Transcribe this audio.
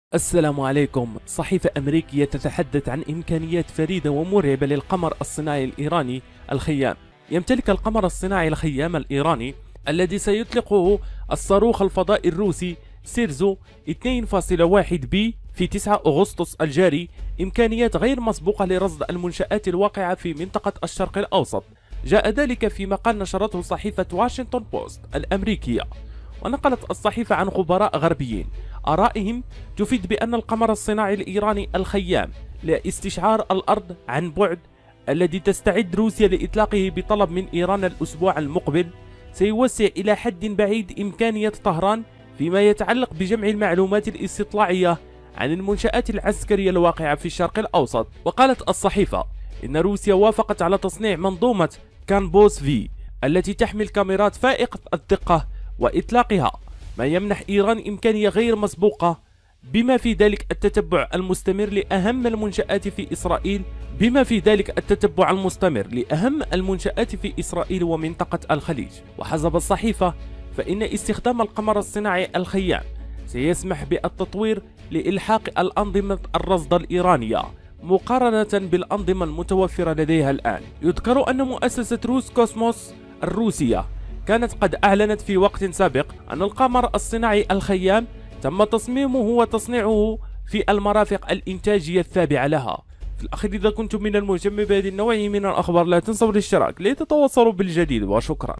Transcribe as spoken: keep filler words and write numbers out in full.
السلام عليكم. صحيفة أمريكية تتحدث عن إمكانيات فريدة ومرعبة للقمر الصناعي الإيراني الخيام. يمتلك القمر الصناعي الخيام الإيراني الذي سيطلقه الصاروخ الفضائي الروسي سيرزو اثنين فاصلة واحد بي في تسعة أغسطس الجاري إمكانيات غير مسبوقة لرصد المنشآت الواقعة في منطقة الشرق الأوسط. جاء ذلك في مقال نشرته صحيفة واشنطن بوست الأمريكية، ونقلت الصحيفة عن خبراء غربيين آرائهم تفيد بأن القمر الصناعي الإيراني الخيام لاستشعار الأرض عن بعد الذي تستعد روسيا لإطلاقه بطلب من إيران الأسبوع المقبل سيوسع إلى حد بعيد إمكانية طهران فيما يتعلق بجمع المعلومات الاستطلاعية عن المنشآت العسكرية الواقعة في الشرق الأوسط. وقالت الصحيفة إن روسيا وافقت على تصنيع منظومة كانبوس في التي تحمل كاميرات فائقة الدقة وإطلاقها، ما يمنح إيران إمكانية غير مسبوقة بما في ذلك التتبع المستمر لأهم المنشآت في إسرائيل بما في ذلك التتبع المستمر لأهم المنشآت في إسرائيل ومنطقة الخليج. وحسب الصحيفة فإن استخدام القمر الصناعي الخيام سيسمح بالتطوير لإلحاق الأنظمة الرصد الإيرانية مقارنة بالأنظمة المتوفرة لديها الآن. يذكر أن مؤسسة روس كوسموس الروسية كانت قد أعلنت في وقت سابق أن القمر الصناعي الخيام تم تصميمه وتصنيعه في المرافق الإنتاجية التابعة لها. في الأخير، إذا كنتم من المهتمين بهذه النوعية من الأخبار لا تنسوا الاشتراك لتتواصلوا بالجديد، وشكرا.